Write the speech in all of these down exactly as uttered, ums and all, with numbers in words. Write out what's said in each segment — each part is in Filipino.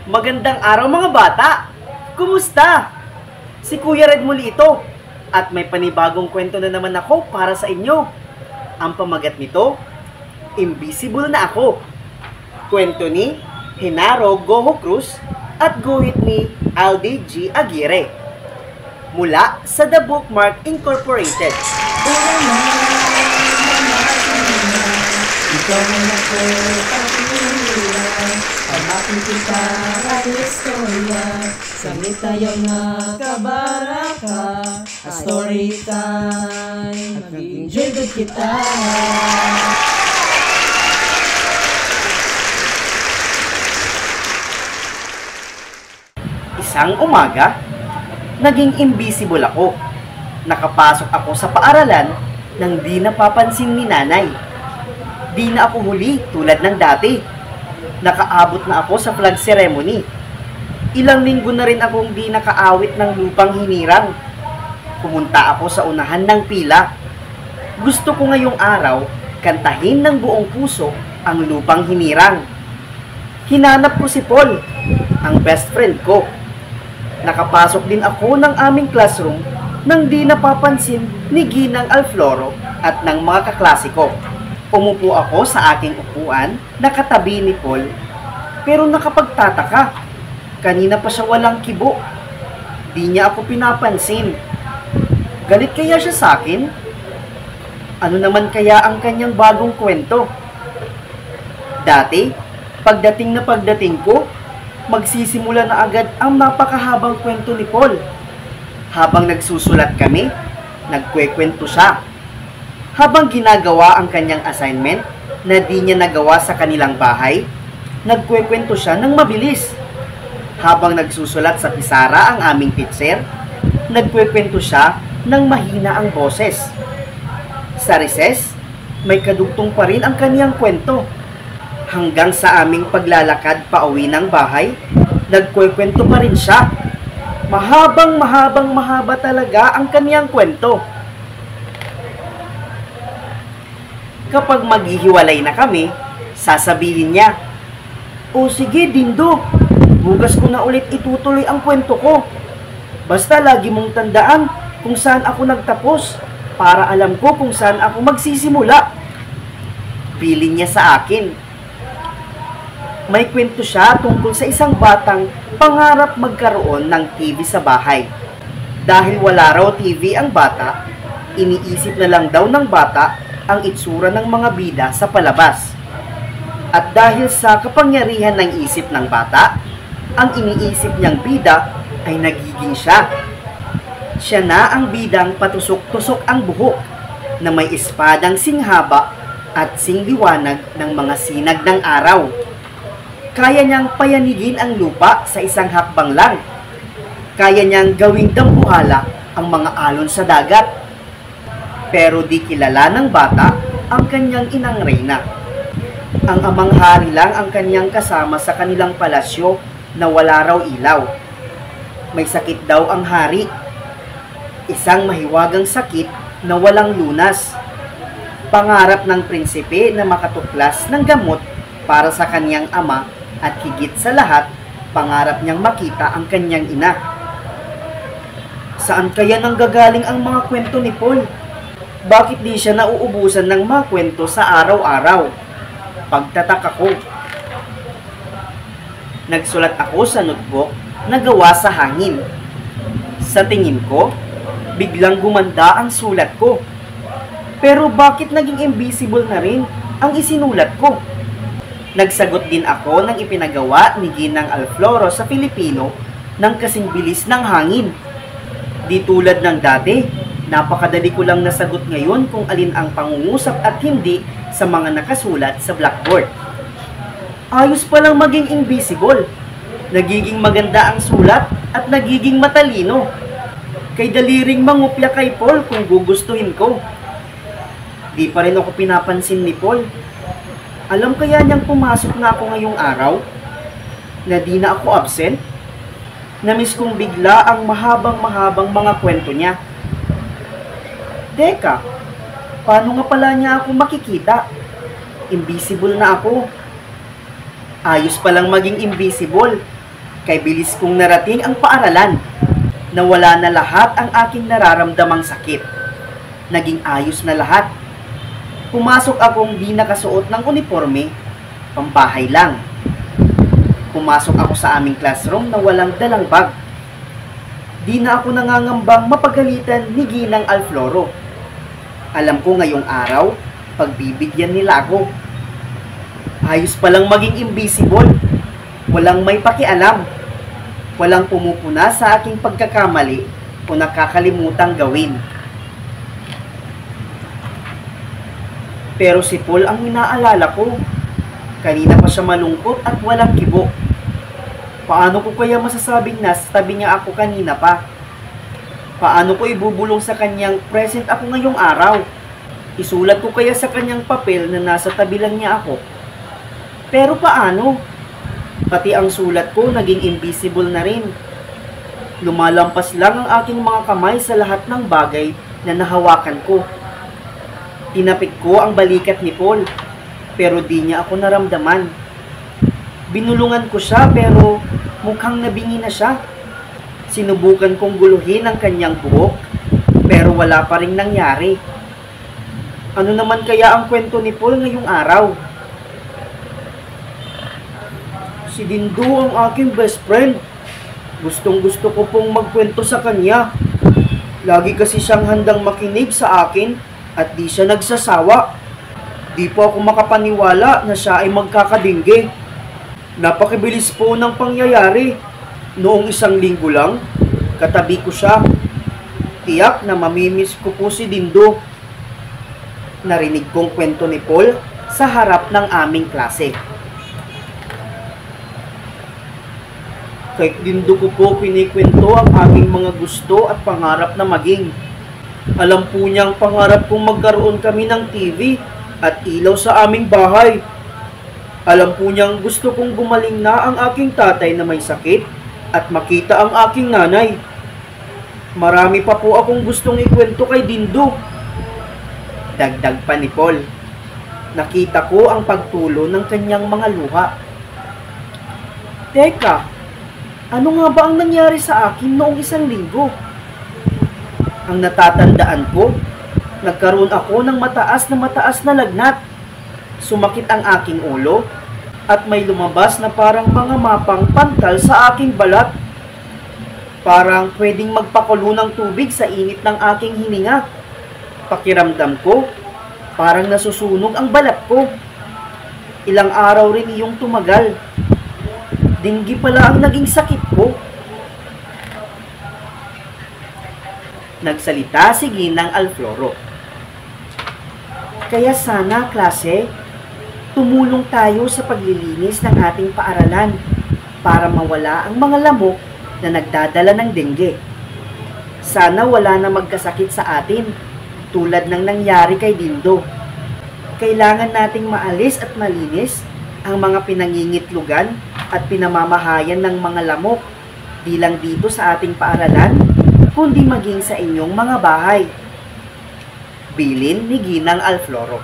Magandang araw mga bata! Kumusta? Si Kuya Red muli ito at may panibagong kwento na naman ako para sa inyo. Ang pamagat nito, Invisible na Ako. Kwento ni Genaro Goho Cruz at guhit ni Aldi G. Aguirre. Mula sa The Bookmark Incorporated. Ikaw ang ako pagpilihan, pamakin kita ang istorya, sabit tayong nakabaraka, a story time, mag-enjoy good kita. Isang umaga, naging invisible ako. Nakapasok ako sa paaralan nang di napapansin ni nanay. Di na ako huli tulad ng dati. Nakaabot na ako sa flag ceremony. Ilang linggo na rin akong di nakaawit ng lupang hinirang. Pumunta ako sa unahan ng pila. Gusto ko ngayong araw kantahin ng buong puso ang lupang hinirang. Hinanap ko si Paul, ang best friend ko. Nakapasok din ako ng aming classroom nang di napapansin ni Ginang Alfloro at ng mga kaklase ko. Umupo ako sa aking upuan, nakatabi ni Paul, pero nakapagtataka. Kanina pa siya walang kibo. Di niya ako pinapansin. Galit kaya siya sa akin? Ano naman kaya ang kanyang bagong kwento? Dati, pagdating na pagdating ko, magsisimula na agad ang napakahabang kwento ni Paul. Habang nagsusulat kami, nagkwekwento siya. Habang ginagawa ang kanyang assignment na di niya nagawa sa kanilang bahay, nagkwekwento siya ng mabilis. Habang nagsusulat sa pisara ang aming teacher, nagkwekwento siya ng mahina ang boses. Sa recess, may kadugtong pa rin ang kaniyang kwento. Hanggang sa aming paglalakad pa uwi ng bahay, nagkwekwento pa rin siya. Mahabang mahabang mahaba talaga ang kaniyang kwento. Kapag maghihiwalay na kami, sasabihin niya, "O sige, Dindo, bukas ko na ulit itutuloy ang kwento ko. Basta lagi mong tandaan kung saan ako nagtapos para alam ko kung saan ako magsisimula." Bilin niya sa akin. May kwento siya tungkol sa isang batang pangarap magkaroon ng T V sa bahay. Dahil wala raw T V ang bata, iniisip na lang daw ng bata ang itsura ng mga bida sa palabas. At dahil sa kapangyarihan ng isip ng bata, ang iniisip niyang bida ay nagiging siya. Siya na ang bidang patusok-tusok ang buhok na may espadang singhaba at singliwanag ng mga sinag ng araw. Kaya niyang payanigin ang lupa sa isang hakbang lang. Kaya niyang gawing dambuhala ang mga alon sa dagat. Pero di kilala ng bata ang kanyang inang reyna. Ang amang hari lang ang kanyang kasama sa kanilang palasyo na wala raw ilaw. May sakit daw ang hari. Isang mahiwagang sakit na walang lunas. Pangarap ng prinsipe na makatuklas ng gamot para sa kanyang ama at higit sa lahat, pangarap niyang makita ang kanyang ina. Saan kaya nanggagaling ang mga kwento ni Paul? Bakit di siya nauubusan ng mga kwento sa araw-araw? Pagtataka ko. Nagsulat ako sa notebook na gawa sa hangin. Sa tingin ko, biglang gumanda ang sulat ko. Pero bakit naging invisible na rin ang isinulat ko? Nagsagot din ako ng ipinagawa ni Ginang Alfloro sa Filipino ng kasing bilis ng hangin. Di tulad ng dati, napakadali ko lang nasagot ngayon kung alin ang pangungusap at hindi sa mga nakasulat sa blackboard. Ayos palang maging invisible. Nagiging maganda ang sulat at nagiging matalino. Kay daliring mangupya kay Paul kung gugustuhin ko. Di pa rin ako pinapansin ni Paul. Alam kaya niyang pumasok na ako ngayong araw? Na di na ako absent? Namiss kong bigla ang mahabang-mahabang mga kwento niya. Teka, paano nga pala niya ako makikita? Invisible na ako. Ayos palang maging invisible. Kay bilis kong narating ang paaralan. Nawala na lahat ang aking nararamdamang sakit. Naging ayos na lahat. Pumasok akong di nakasuot ng uniforme, pambahay lang. Pumasok ako sa aming classroom na walang dalang bag. Di na ako nangangambang mapagalitan ni Ginang Alfloro. Alam ko ngayong araw, pagbibigyan nila ako. Ayos palang maging invisible. Walang may pakialam. Walang pumupuna sa aking pagkakamali o nakakalimutang gawin. Pero si Paul ang inaalala ko. Kanina pa siya malungkot at walang kibo. Paano ko kaya masasabing nasa tabi niya ako kanina pa? Paano ko ibubulong sa kanyang present ako ngayong araw? Isulat ko kaya sa kanyang papel na nasa tabi lang niya ako? Pero paano? Pati ang sulat ko naging invisible na rin. Lumalampas lang ang aking mga kamay sa lahat ng bagay na nahawakan ko. Tinapik ko ang balikat ni Paul, pero di niya ako naramdaman. Binulungan ko siya pero mukhang nabingi na siya. Sinubukan kong guluhin ang kanyang buhok, pero wala pa ring nangyari. Ano naman kaya ang kwento ni Paul ngayong araw? Si Dindo ang aking best friend. Gustong gusto ko pong magkwento sa kanya. Lagi kasi siyang handang makinig sa akin at di siya nagsasawa. Di po ako makapaniwala na siya ay magkakadingge. Napakibilis po ng pangyayari. Noong isang linggo lang, katabi ko siya. Tiyak na mamimiss ko po si Dindo. Narinig kong kwento ni Paul sa harap ng aming klase. Kay Dindo ko po pinikwento ang aming mga gusto at pangarap na maging. Alam po niyang pangarap kong magkaroon kami ng T V at ilaw sa aming bahay. Alam po niyang gusto kong gumaling na ang aking tatay na may sakit at makita ang aking nanay. Marami pa po akong gustong ikwento kay Dindo. Dagdag pa ni Paul. Nakita ko ang pagtulo ng kanyang mga luha. Teka, ano nga ba ang nangyari sa akin noong isang linggo? Ang natatandaan ko, nagkaroon ako ng mataas na mataas na lagnat. Sumakit ang aking ulo at may lumabas na parang mga mapang pantal sa aking balat. Parang pwedeng magpakulo ng tubig sa init ng aking hininga. Pakiramdam ko, parang nasusunog ang balat ko. Ilang araw rin iyong tumagal. Dinggi pala ang naging sakit ko. Nagsalita si Ginang Alfloro. Kaya sana, klase, tumulong tayo sa paglilinis ng ating paaralan para mawala ang mga lamok na nagdadala ng dengue. Sana wala na magkasakit sa atin tulad ng nangyari kay Dindo. Kailangan nating maalis at malinis ang mga pinangingitlugan at pinamamahayan ng mga lamok, di lang dito sa ating paaralan, kundi maging sa inyong mga bahay. Bilin ni Ginang Alfloro.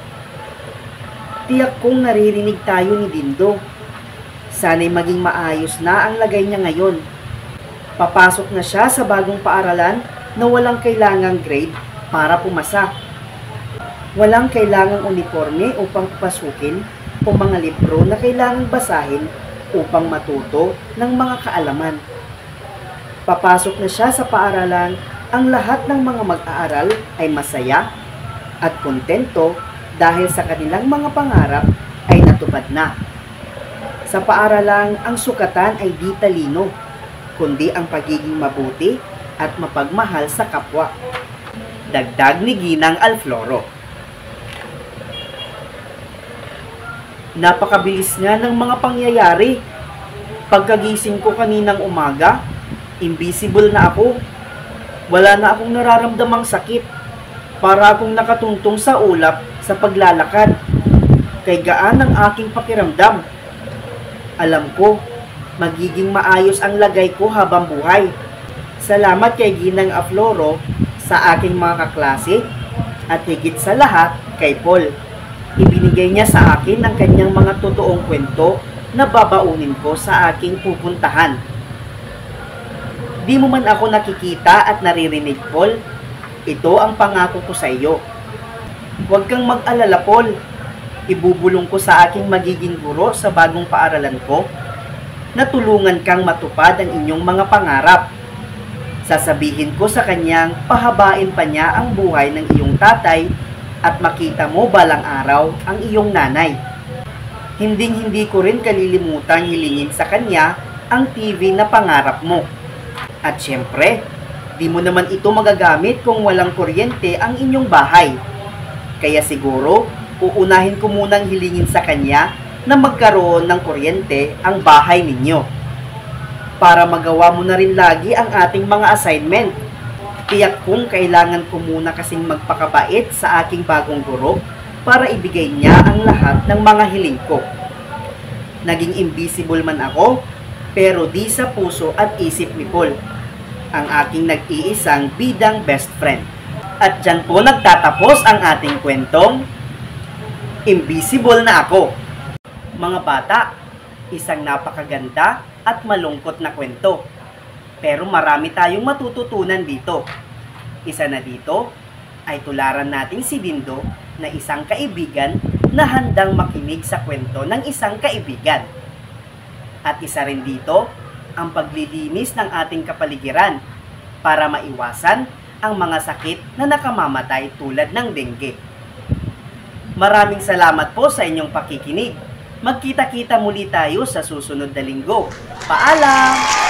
Tiyak kong naririnig tayo ni Dindo. Sana'y maging maayos na ang lagay niya ngayon. Papasok na siya sa bagong paaralan na walang kailangang grade para pumasa. Walang kailangang uniforme upang pasukin o mga libro na kailangang basahin upang matuto ng mga kaalaman. Papasok na siya sa paaralan, ang lahat ng mga mag-aaral ay masaya at kontento dahil sa kanilang mga pangarap ay natupad na. Sa paaralan, ang sukatan ay di talino, kundi ang pagiging mabuti at mapagmahal sa kapwa. Dagdag ni Ginang Alfloro. Napakabilis nga ng mga pangyayari. Pagkagising ko kaninang umaga, invisible na ako. Wala na akong nararamdamang sakit. Para akong nakatuntong sa ulap sa paglalakad. Kay gaan ang aking pakiramdam. Alam ko, magiging maayos ang lagay ko habang buhay. Salamat kay Ginang Alfloro sa aking mga kaklase at higit sa lahat kay Paul. Ibinigay niya sa akin ang kanyang mga totoong kwento na babaunin ko sa aking pupuntahan. Di mo man ako nakikita at naririnig, Paul. Ito ang pangako ko sa iyo. Huwag kang mag-alala, Paul. Ibubulong ko sa aking magiging guro sa bagong paaralan ko na tulungan kang matupad ang inyong mga pangarap. Sasabihin ko sa kanyang pahabain pa niya ang buhay ng iyong tatay at makita mo balang araw ang iyong nanay. Hinding-hindi ko rin kalilimutan hilingin sa kanya ang T V na pangarap mo. At syempre, di mo naman ito magagamit kung walang kuryente ang inyong bahay. Kaya siguro, uunahin ko munang hilingin sa kanya na magkaroon ng kuryente ang bahay ninyo. Para magawa mo na rin lagi ang ating mga assignment. Tiyak kong kailangan ko muna kasing magpakabait sa aking bagong guro para ibigay niya ang lahat ng mga hiling ko. Naging invisible man ako, pero di sa puso at isip ni Paul, ang aking nag-iisang bidang best friend. At dyan po nagtatapos ang ating kwentong Invisible na Ako. Mga bata, isang napakaganda at malungkot na kwento. Pero marami tayong matututunan dito. Isa na dito ay tularan natin si Dindo na isang kaibigan na handang makinig sa kwento ng isang kaibigan. At isa rin dito ang paglilinis ng ating kapaligiran para maiwasan ang mga sakit na nakamamatay tulad ng dengue. Maraming salamat po sa inyong pakikinig. Magkita-kita muli tayo sa susunod na linggo. Paalam!